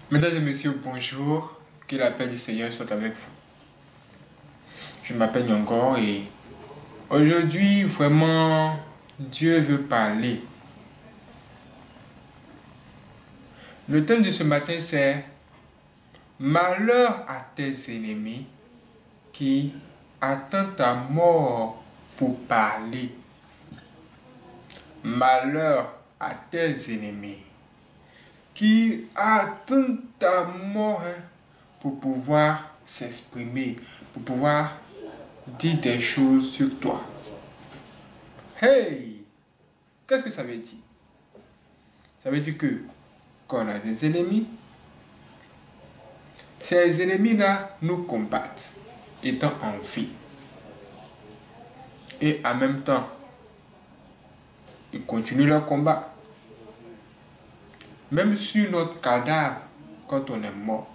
Mesdames et messieurs, bonjour. Que la paix du Seigneur soit avec vous. Je m'appelle Nyongor et aujourd'hui, vraiment, Dieu veut parler. Le thème de ce matin, c'est Malheur à tes ennemis qui attendent ta mort pour parler. Malheur à tes ennemis qui attendent ta mort pour pouvoir s'exprimer, pour pouvoir dire des choses sur toi. Hey! Qu'est-ce que ça veut dire? Ça veut dire que quand on a des ennemis, ces ennemis-là nous combattent, étant en vie. Et en même temps, ils continuent leur combat. Même sur notre cadavre, quand on est mort.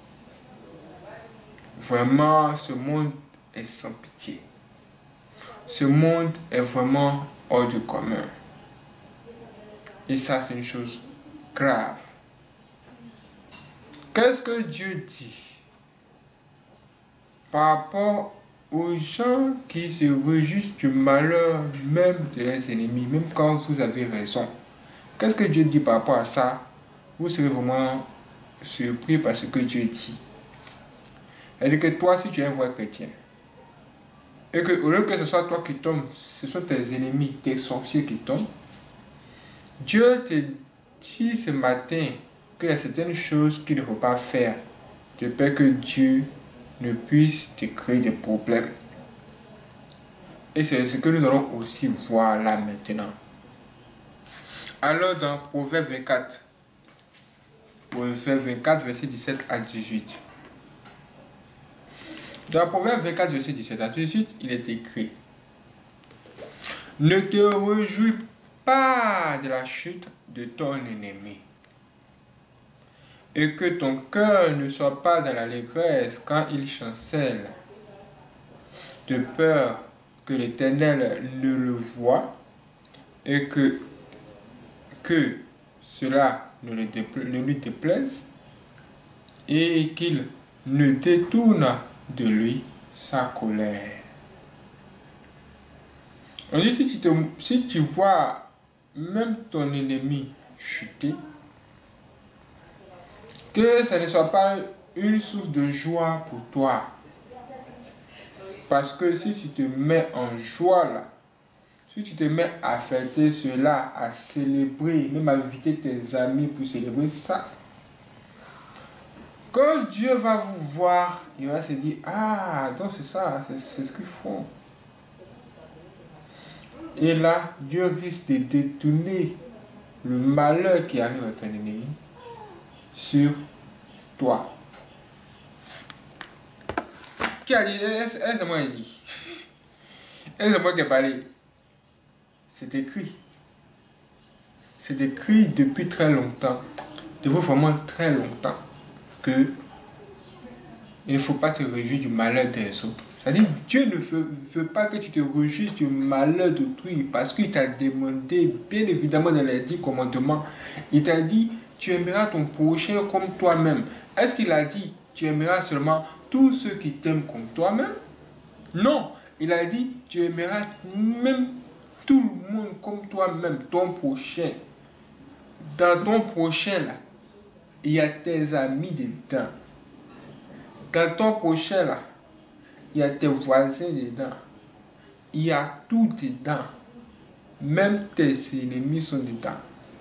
Vraiment, ce monde est sans pitié. Ce monde est vraiment hors du commun. Et ça, c'est une chose grave. Qu'est-ce que Dieu dit par rapport aux gens qui se réjouissent du malheur même de leurs ennemis, même quand vous avez raison? Qu'est-ce que Dieu dit par rapport à ça? Vous serez vraiment surpris par ce que Dieu dit. C'est-à-dire que toi, si tu es un vrai chrétien, et que au lieu que ce soit toi qui tombes, ce sont tes ennemis, tes sorciers qui tombent, Dieu te dit ce matin qu'il y a certaines choses qu'il ne faut pas faire, de peur que Dieu ne puisse te créer des problèmes. Et c'est ce que nous allons aussi voir là maintenant. Alors dans Proverbe 24, verset 17 à 18. Dans Proverbe 24, verset 17 à 18, il est écrit: Ne te réjouis pas de la chute de ton ennemi, et que ton cœur ne soit pas dans l'allégresse quand il chancelle, de peur que l'Éternel ne le voie, et que cela ne lui déplaise, et qu'il ne détourne de lui sa colère. On dit, si tu vois même ton ennemi chuter, que ça ne soit pas une source de joie pour toi. Parce que si tu te mets en joie là, si tu te mets à fêter cela, à célébrer, même à inviter tes amis pour célébrer ça, quand Dieu va vous voir, il va se dire: ah, donc c'est ça, c'est ce qu'ils font. Et là, Dieu risque de détourner le malheur qui arrive à ton ennemi sur toi. Qui a dit? C'est moi qui ai dit. C'est moi qui ai parlé. C'est écrit. C'est écrit depuis très longtemps. Depuis vraiment très longtemps. Que il ne faut pas te réjouir du malheur des autres. C'est-à-dire, Dieu ne veut pas que tu te réjouisses du malheur d'autrui, parce qu'il t'a demandé, bien évidemment dans les 10 commandements, il t'a dit: tu aimeras ton prochain comme toi-même. Est-ce qu'il a dit: tu aimeras seulement tous ceux qui t'aiment comme toi-même? Non, il a dit: tu aimeras même tout le monde comme toi-même, ton prochain. Dans ton prochain, là, il y a tes amis dedans. Dans ton prochain, là, il y a tes voisins dedans. Il y a tout dedans. Même tes ennemis sont dedans.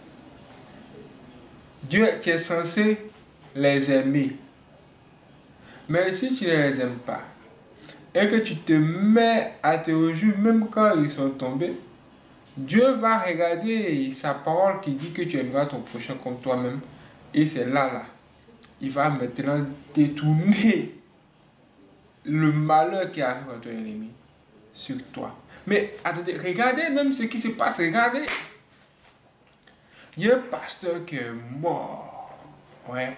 Dieu, tu es censé les aimer. Mais si tu ne les aimes pas, et que tu te mets à te réjouir même quand ils sont tombés, Dieu va regarder sa parole qui dit que tu aimeras ton prochain comme toi-même. Et c'est là, il va maintenant détourner le malheur qui arrive à ton ennemi sur toi. Mais attendez, regardez même ce qui se passe, regardez. Il y a un pasteur qui est mort. Ouais.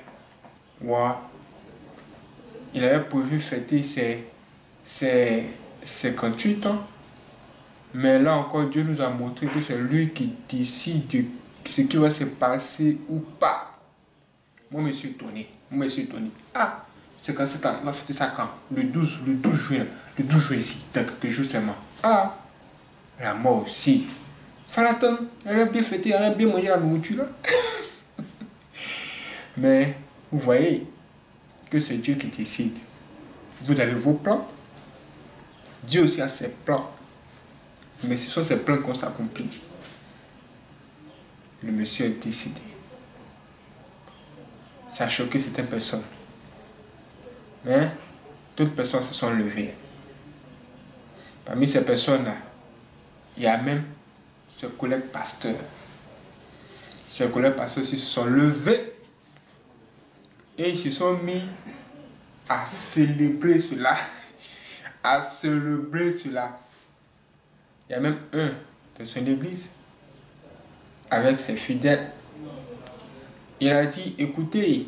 Il avait prévu fêter ses 58 ans. Mais là encore, Dieu nous a montré que c'est lui qui décide de ce qui va se passer ou pas. Moi, je me suis étonné. Ah, c'est quand c'est quand? Il va fêter ça quand? Le 12 juin. Le 12 juin ici, dans quelques jours seulement. Ah, la mort aussi. Falaton, elle a bien fêté, elle a bien mangé la nourriture là. Mais, vous voyez que c'est Dieu qui décide. Vous avez vos plans. Dieu aussi a ses plans. Mais ce sont ces plans qu'on s'accomplit. Le monsieur a décidé. Ça a choqué certaines personnes. Mais d'autres personnes se sont levées. Parmi ces personnes-là, il y a même ce collègue pasteur. Ces collègues pasteurs se sont levés et ils se sont mis à célébrer cela. À célébrer cela. Il y a même un de son église avec ses fidèles. Il a dit, écoutez,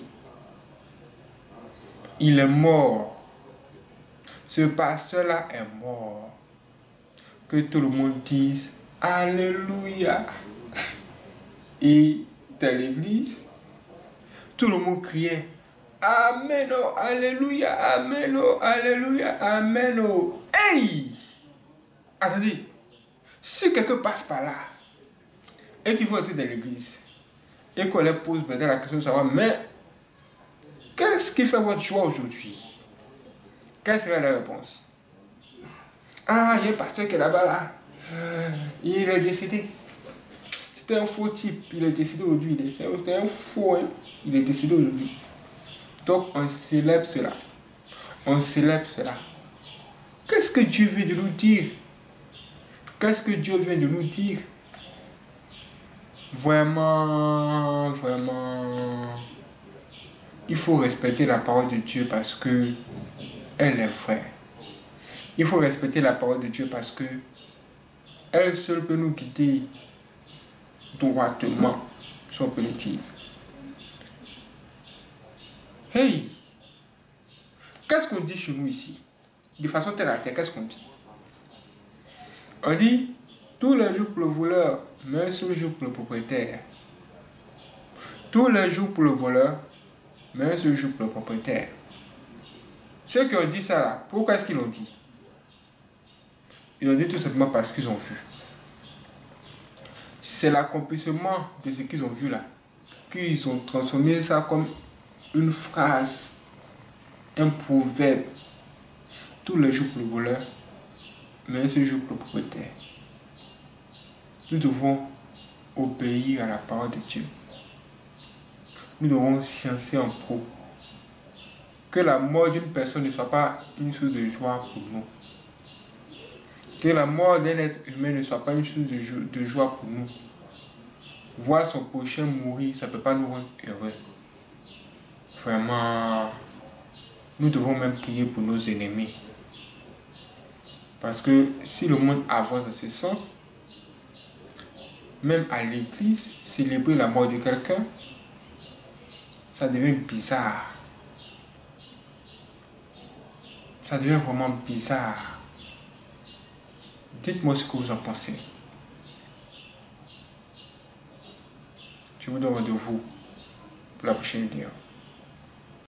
il est mort. Ce pasteur-là est mort. Que tout le monde dise Alléluia. Et dans l'église, tout le monde criait Amen, oh, Alléluia, Amen, oh, Alléluia, Amen, oh. Hey! Attendez, si quelqu'un passe par là et qu'il faut entrer dans l'église et qu'on leur pose maintenant la question de savoir, mais qu'est-ce qui fait votre joie aujourd'hui? Quelle serait la réponse? Ah, il y a un pasteur qui est là-bas, là. Il est décédé. C'était un faux type. Il est décédé aujourd'hui. C'était un faux. Hein? Il est décédé aujourd'hui. Donc, on célèbre cela. On célèbre cela. Qu'est-ce que Dieu vient de nous dire? Qu'est-ce que Dieu vient de nous dire? Vraiment, vraiment, il faut respecter la parole de Dieu parce que elle est vraie. Il faut respecter la parole de Dieu parce que elle seule peut nous guider droitement, si on peut le dire. Hey! Qu'est-ce qu'on dit chez nous ici? De façon terre à terre, qu'est-ce qu'on dit? On dit, tous les jours pour le voleur, mais un seul jour pour le propriétaire. Tous les jours pour le voleur, mais un seul jour pour le propriétaire. Ceux qui ont dit ça là, pourquoi est-ce qu'ils l'ont dit? Ils l'ont dit tout simplement parce qu'ils ont vu. C'est l'accomplissement de ce qu'ils ont vu là. Qu'ils ont transformé ça comme une phrase, un proverbe. Tous les jours pour le voleur, mais un seul jour pour le propriétaire. Nous devons obéir à la parole de Dieu. Nous devons sciencer en pro. Que la mort d'une personne ne soit pas une source de joie pour nous. Que la mort d'un être humain ne soit pas une source de joie pour nous. Voir son prochain mourir, ça ne peut pas nous rendre heureux. Vraiment, nous devons même prier pour nos ennemis. Parce que si le monde avance dans ce sens, même à l'église, célébrer la mort de quelqu'un, ça devient bizarre. Ça devient vraiment bizarre. Dites-moi ce que vous en pensez. Je vous donne rendez-vous pour la prochaine vidéo.